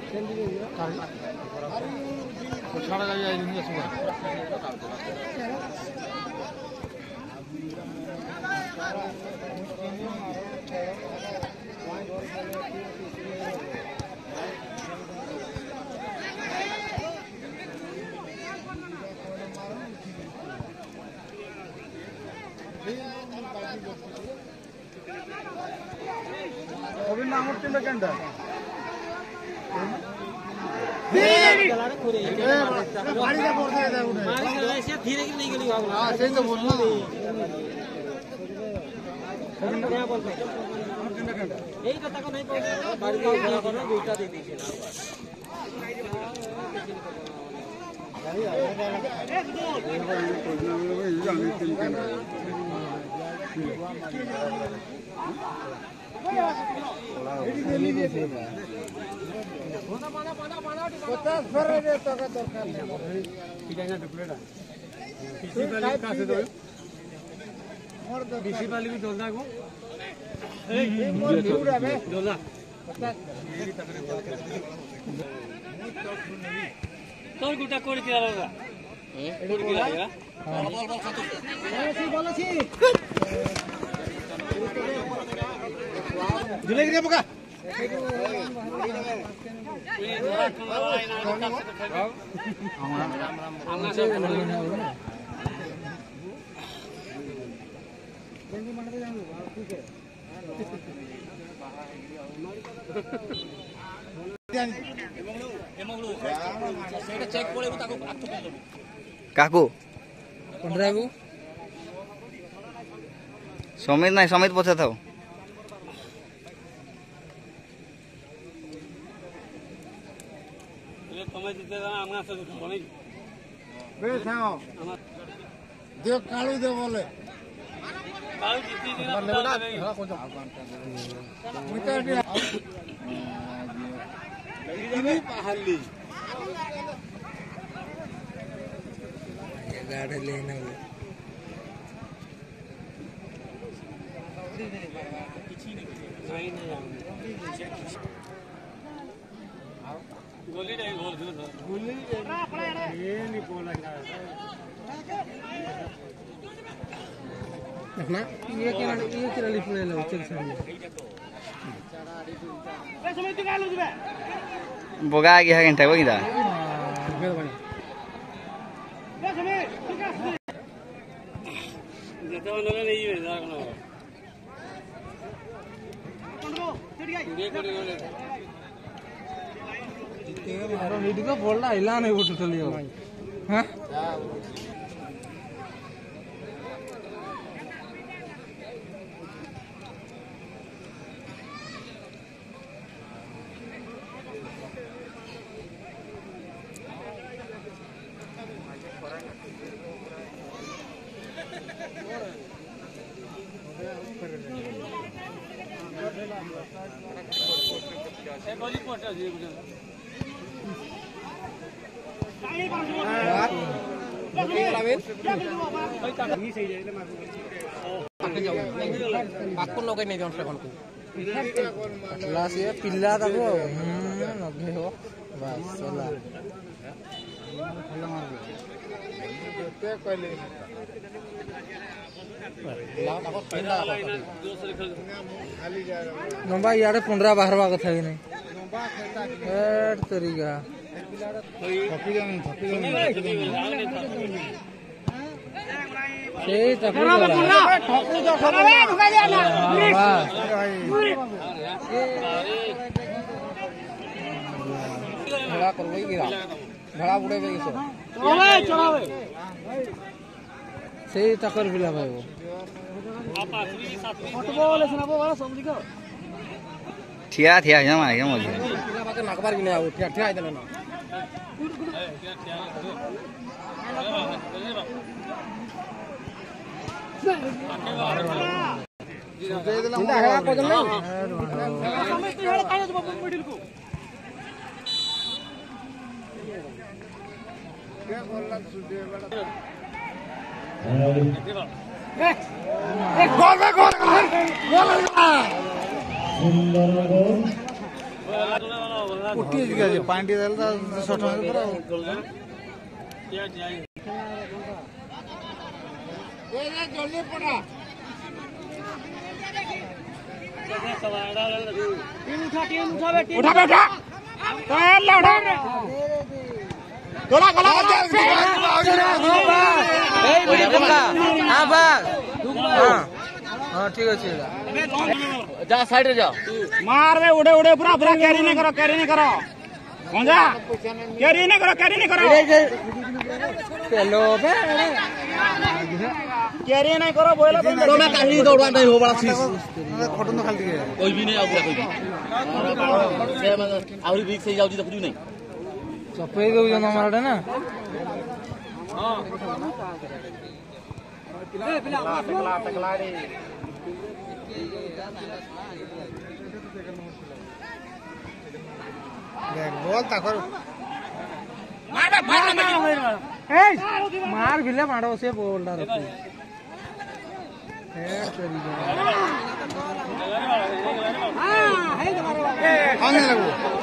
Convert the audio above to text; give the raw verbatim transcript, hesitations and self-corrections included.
তোর গুটা করে কি লাগা এ করে কি লাগা বল বল বল খাতো বলছি বলছি দিলে কি পোকা এই ধরা কোন লাই না আমরা আমরা সব বন্ধু মাঠে যাবো ঠিক আছে काकू समित ना समित पचा था कालू दे बोले गाड़ी लेना गोली नहीं बोल गोली ये नहीं बोला ना ये क्या ये क्या लिख ले लो चल सामने ए समय तो कालो दिबे बोगा आ गया घंटा कोई दा फिर बनी ए समय ठीक है जतो नले नहीं है जा कनो कनो चढ़ गई ये कोड़ी बोले मारो वीडियो को बोलना हिला नहीं वो टोटली हां गोली पोटा जी पिला नब्बे हो बस नंबा यार पंद्रह बाहर कथा ही नहीं तरीका भड़ा कर भड़ा बुड़े से चक्कर पिला भाई वो ठिया ठिया है मार क्या मुझे नाकबार भी नहीं आओ ठिया ठिया इधर ना इंदा है आपको जल्दी समय तो हेड कायो बाबू मिडिल को क्या बोलला सुदे बड़ा एक गोल गोल गोल सुंदर गोल उठी गया पानी टी देला शॉट में पूरा क्या जाए ए ए जल्दी पड़ा सवाड़ा लगे टीम उठा टीम उठा बेटी उठा बेटा चल उठा गोला गोला ए बड़ी पका हां बस हां हां ठीक अछि जा साइड रे जा मार रे उड़े उड़े पूरा पूरा कैरी नहीं करो कैरी नहीं करो गंजा कैरी नहीं करो कैरी नहीं करो चलो बे कैरी नहीं करो बोला तो मैं कहीं दौड़ा नहीं हो बड़ा चीज खटन तो खाली कोई भी नहीं आउ कोई भी से आउरी बीक से जाउ जी देखु नहीं चपे दो जन हमारा ना हां टकला टकला रे देख बोल ताकर मार मार ए मार भिले मारो से बोल रहा है हेड चली गया हां है मारो आने लगो